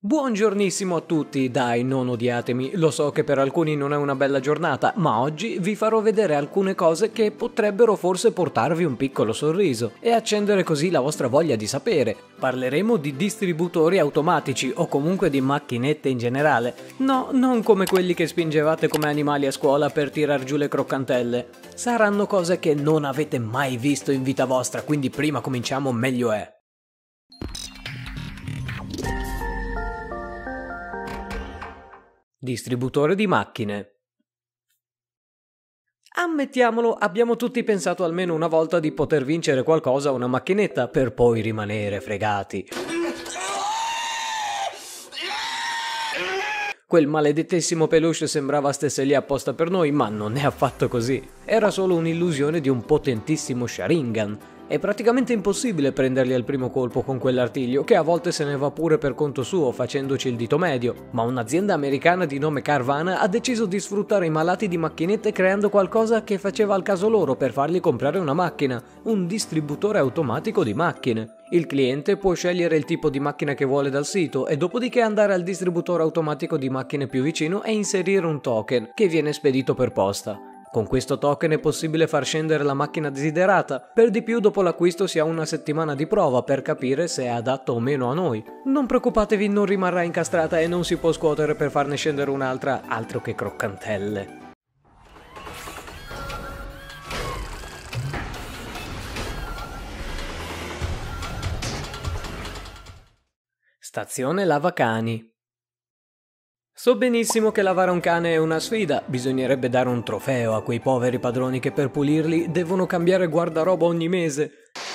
Buongiornissimo a tutti, dai, non odiatemi, lo so che per alcuni non è una bella giornata, ma oggi vi farò vedere alcune cose che potrebbero forse portarvi un piccolo sorriso e accendere così la vostra voglia di sapere. Parleremo di distributori automatici o comunque di macchinette in generale. No, non come quelli che spingevate come animali a scuola per tirar giù le croccantelle. Saranno cose che non avete mai visto in vita vostra, quindi prima cominciamo meglio è. Distributore di macchine. Ammettiamolo, abbiamo tutti pensato almeno una volta di poter vincere qualcosa a una macchinetta per poi rimanere fregati. Quel maledettissimo peluche sembrava stesse lì apposta per noi, ma non è affatto così. Era solo un'illusione di un potentissimo Sharingan. È praticamente impossibile prenderli al primo colpo con quell'artiglio, che a volte se ne va pure per conto suo, facendoci il dito medio, ma un'azienda americana di nome Carvana ha deciso di sfruttare i malati di macchinette creando qualcosa che faceva al caso loro per fargli comprare una macchina, un distributore automatico di macchine. Il cliente può scegliere il tipo di macchina che vuole dal sito e dopodiché andare al distributore automatico di macchine più vicino e inserire un token che viene spedito per posta. Con questo token è possibile far scendere la macchina desiderata, per di più dopo l'acquisto si ha una settimana di prova per capire se è adatto o meno a noi. Non preoccupatevi, non rimarrà incastrata e non si può scuotere per farne scendere un'altra, altro che croccantelle. Stazione lavacani. So benissimo che lavare un cane è una sfida, bisognerebbe dare un trofeo a quei poveri padroni che per pulirli devono cambiare guardaroba ogni mese.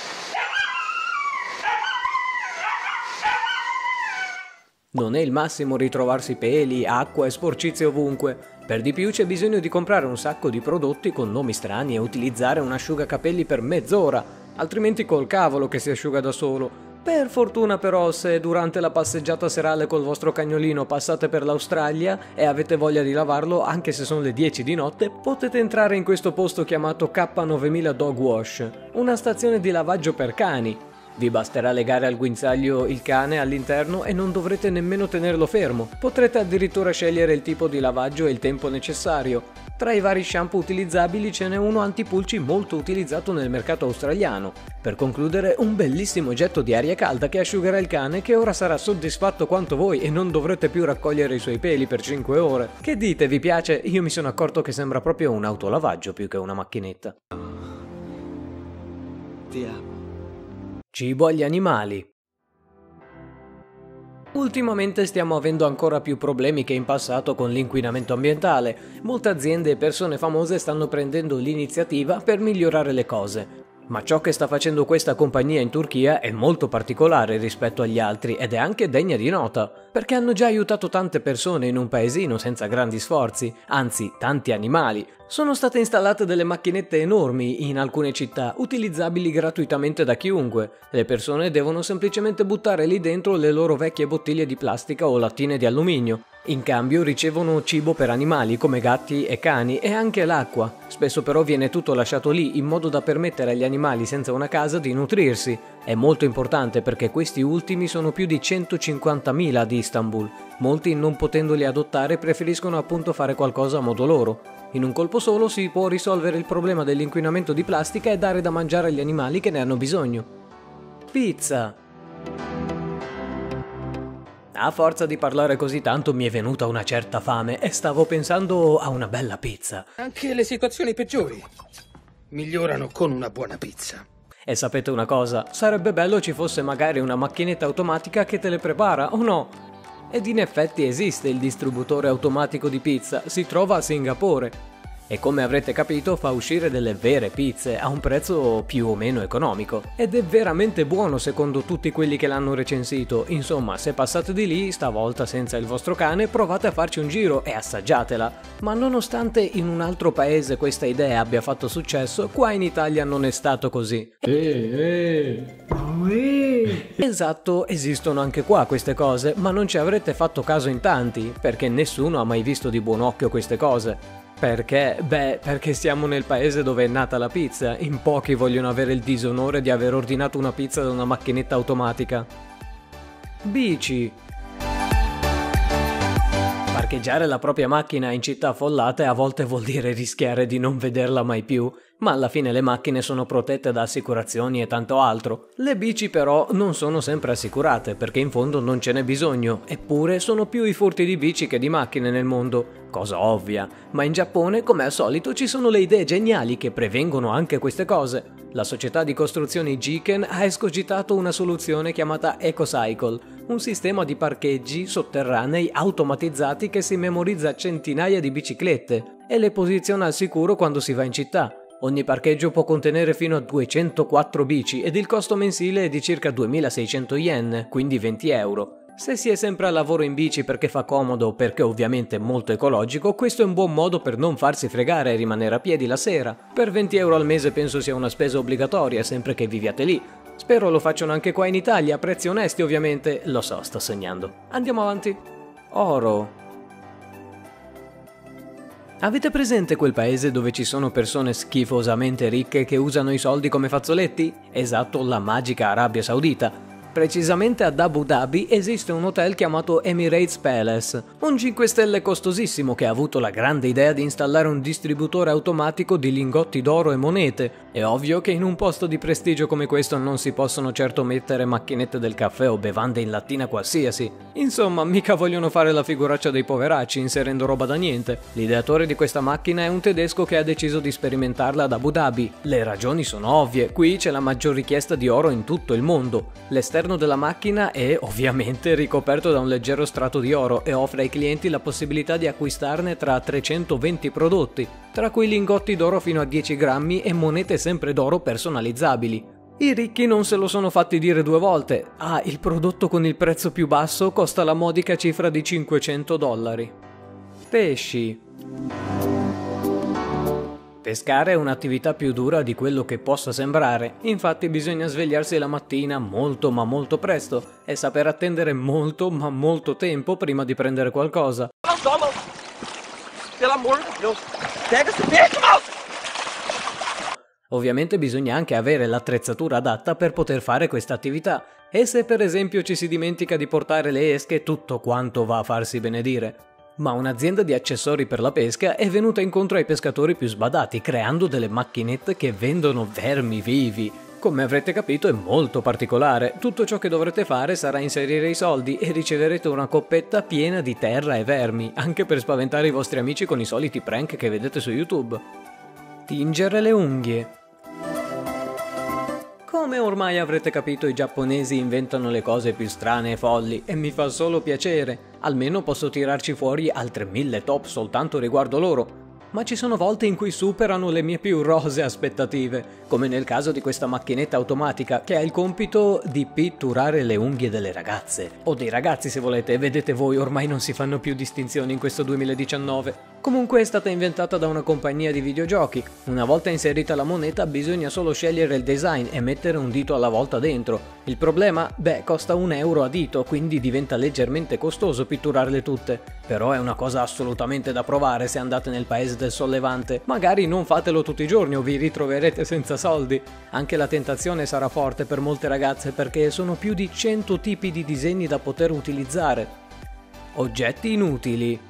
Non è il massimo ritrovarsi peli, acqua e sporcizie ovunque. Per di più c'è bisogno di comprare un sacco di prodotti con nomi strani e utilizzare un asciugacapelli per mezz'ora, altrimenti col cavolo che si asciuga da solo. Per fortuna però, se durante la passeggiata serale col vostro cagnolino passate per l'Australia e avete voglia di lavarlo anche se sono le 10 di notte, potete entrare in questo posto chiamato K9000 Dog Wash, una stazione di lavaggio per cani. Vi basterà legare al guinzaglio il cane all'interno e non dovrete nemmeno tenerlo fermo. Potrete addirittura scegliere il tipo di lavaggio e il tempo necessario. Tra i vari shampoo utilizzabili ce n'è uno antipulci molto utilizzato nel mercato australiano. Per concludere, un bellissimo getto di aria calda che asciugherà il cane, che ora sarà soddisfatto quanto voi e non dovrete più raccogliere i suoi peli per 5 ore. Che dite, vi piace? Io mi sono accorto che sembra proprio un autolavaggio più che una macchinetta. Ti amo. Cibo agli animali. Ultimamente stiamo avendo ancora più problemi che in passato con l'inquinamento ambientale. Molte aziende e persone famose stanno prendendo l'iniziativa per migliorare le cose. Ma ciò che sta facendo questa compagnia in Turchia è molto particolare rispetto agli altri ed è anche degna di nota, perché hanno già aiutato tante persone in un paesino senza grandi sforzi, anzi tanti animali. Sono state installate delle macchinette enormi in alcune città, utilizzabili gratuitamente da chiunque. Le persone devono semplicemente buttare lì dentro le loro vecchie bottiglie di plastica o lattine di alluminio. In cambio ricevono cibo per animali come gatti e cani e anche l'acqua. Spesso però viene tutto lasciato lì in modo da permettere agli animali senza una casa di nutrirsi. È molto importante perché questi ultimi sono più di 150.000 ad Istanbul. Molti, non potendoli adottare, preferiscono appunto fare qualcosa a modo loro. In un colpo solo si può risolvere il problema dell'inquinamento di plastica e dare da mangiare agli animali che ne hanno bisogno. Pizza. A forza di parlare così tanto mi è venuta una certa fame e stavo pensando a una bella pizza. Anche le situazioni peggiori migliorano con una buona pizza. E sapete una cosa? Sarebbe bello ci fosse magari una macchinetta automatica che te le prepara, o no? Ed in effetti esiste il distributore automatico di pizza, si trova a Singapore. E come avrete capito fa uscire delle vere pizze a un prezzo più o meno economico. Ed è veramente buono secondo tutti quelli che l'hanno recensito. Insomma, se passate di lì, stavolta senza il vostro cane, provate a farci un giro e assaggiatela. Ma nonostante in un altro paese questa idea abbia fatto successo, qua in Italia non è stato così. Esatto, esistono anche qua queste cose, ma non ci avrete fatto caso in tanti, perché nessuno ha mai visto di buon occhio queste cose. Perché? Beh, perché siamo nel paese dove è nata la pizza, in pochi vogliono avere il disonore di aver ordinato una pizza da una macchinetta automatica. Bici. Parcheggiare la propria macchina in città affollate a volte vuol dire rischiare di non vederla mai più, ma alla fine le macchine sono protette da assicurazioni e tanto altro. Le bici però non sono sempre assicurate perché in fondo non ce n'è bisogno, eppure sono più i furti di bici che di macchine nel mondo. Cosa ovvia, ma in Giappone, come al solito, ci sono le idee geniali che prevengono anche queste cose. La società di costruzioni Giken ha escogitato una soluzione chiamata EcoCycle, un sistema di parcheggi sotterranei automatizzati che si memorizza centinaia di biciclette e le posiziona al sicuro quando si va in città. Ogni parcheggio può contenere fino a 204 bici ed il costo mensile è di circa 2600 yen, quindi 20 euro. Se si è sempre al lavoro in bici perché fa comodo o perché ovviamente è molto ecologico, questo è un buon modo per non farsi fregare e rimanere a piedi la sera. Per 20 euro al mese penso sia una spesa obbligatoria sempre che viviate lì. Spero lo facciano anche qua in Italia, a prezzi onesti ovviamente, lo so, sto sognando. Andiamo avanti. Oro. Avete presente quel paese dove ci sono persone schifosamente ricche che usano i soldi come fazzoletti? Esatto, la magica Arabia Saudita. Precisamente ad Abu Dhabi esiste un hotel chiamato Emirates Palace, un 5 stelle costosissimo che ha avuto la grande idea di installare un distributore automatico di lingotti d'oro e monete. È ovvio che in un posto di prestigio come questo non si possono certo mettere macchinette del caffè o bevande in lattina qualsiasi. Insomma, mica vogliono fare la figuraccia dei poveracci inserendo roba da niente. L'ideatore di questa macchina è un tedesco che ha deciso di sperimentarla ad Abu Dhabi. Le ragioni sono ovvie, qui c'è la maggior richiesta di oro in tutto il mondo. L'esterno della macchina è ovviamente ricoperto da un leggero strato di oro e offre ai clienti la possibilità di acquistarne tra 320 prodotti, tra cui lingotti d'oro fino a 10 grammi e monete sempre d'oro personalizzabili. I ricchi non se lo sono fatti dire due volte. Il prodotto con il prezzo più basso costa la modica cifra di $500. Pesci. Pescare è un'attività più dura di quello che possa sembrare, infatti bisogna svegliarsi la mattina molto ma molto presto e saper attendere molto ma molto tempo prima di prendere qualcosa. Ovviamente bisogna anche avere l'attrezzatura adatta per poter fare questa attività e se per esempio ci si dimentica di portare le esche tutto quanto va a farsi benedire. Ma un'azienda di accessori per la pesca è venuta incontro ai pescatori più sbadati creando delle macchinette che vendono vermi vivi. Come avrete capito è molto particolare, tutto ciò che dovrete fare sarà inserire i soldi e riceverete una coppetta piena di terra e vermi, anche per spaventare i vostri amici con i soliti prank che vedete su YouTube. Tingere le unghie. Come ormai avrete capito, i giapponesi inventano le cose più strane e folli e mi fa solo piacere, almeno posso tirarci fuori altre 1000 top soltanto riguardo loro. Ma ci sono volte in cui superano le mie più rosee aspettative, come nel caso di questa macchinetta automatica che ha il compito di pitturare le unghie delle ragazze, o dei ragazzi se volete, vedete voi ormai non si fanno più distinzioni in questo 2019. Comunque è stata inventata da una compagnia di videogiochi, una volta inserita la moneta bisogna solo scegliere il design e mettere un dito alla volta dentro. Il problema? Beh, costa €1 a dito, quindi diventa leggermente costoso pitturarle tutte, però è una cosa assolutamente da provare se andate nel paese del sollevante. Magari non fatelo tutti i giorni o vi ritroverete senza soldi. Anche la tentazione sarà forte per molte ragazze perché sono più di 100 tipi di disegni da poter utilizzare. Oggetti inutili.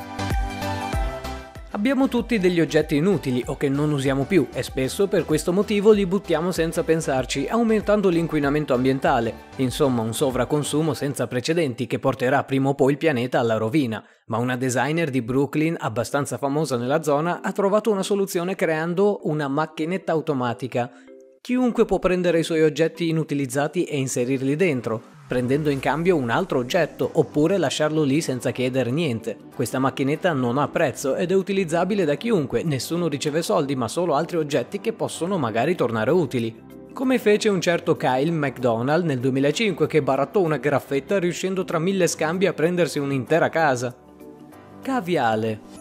Abbiamo tutti degli oggetti inutili o che non usiamo più e spesso per questo motivo li buttiamo senza pensarci, aumentando l'inquinamento ambientale. Insomma, un sovraconsumo senza precedenti che porterà prima o poi il pianeta alla rovina. Ma una designer di Brooklyn, abbastanza famosa nella zona, ha trovato una soluzione creando una macchinetta automatica. Chiunque può prendere i suoi oggetti inutilizzati e inserirli dentro, prendendo in cambio un altro oggetto, oppure lasciarlo lì senza chiedere niente. Questa macchinetta non ha prezzo ed è utilizzabile da chiunque, nessuno riceve soldi ma solo altri oggetti che possono magari tornare utili. Come fece un certo Kyle McDonald nel 2005 che barattò una graffetta riuscendo tra 1000 scambi a prendersi un'intera casa. Caviale.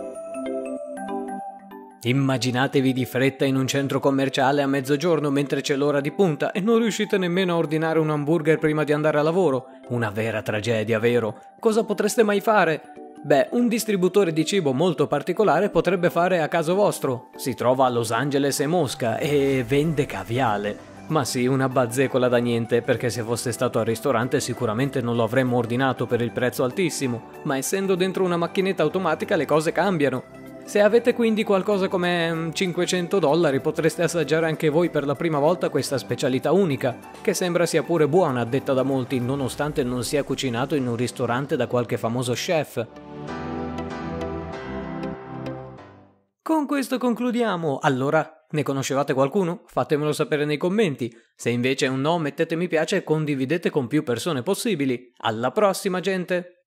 Immaginatevi di fretta in un centro commerciale a mezzogiorno mentre c'è l'ora di punta e non riuscite nemmeno a ordinare un hamburger prima di andare a lavoro. Una vera tragedia, vero? Cosa potreste mai fare? Beh, un distributore di cibo molto particolare potrebbe fare a caso vostro. Si trova a Los Angeles e Mosca e vende caviale. Ma sì, una bazzecola da niente, perché se fosse stato al ristorante sicuramente non lo avremmo ordinato per il prezzo altissimo, ma essendo dentro una macchinetta automatica le cose cambiano. Se avete quindi qualcosa come $500 potreste assaggiare anche voi per la prima volta questa specialità unica, che sembra sia pure buona, detta da molti, nonostante non sia cucinato in un ristorante da qualche famoso chef. Con questo concludiamo. Allora, ne conoscevate qualcuno? Fatemelo sapere nei commenti. Se invece è un no, mettete mi piace e condividete con più persone possibili. Alla prossima, gente!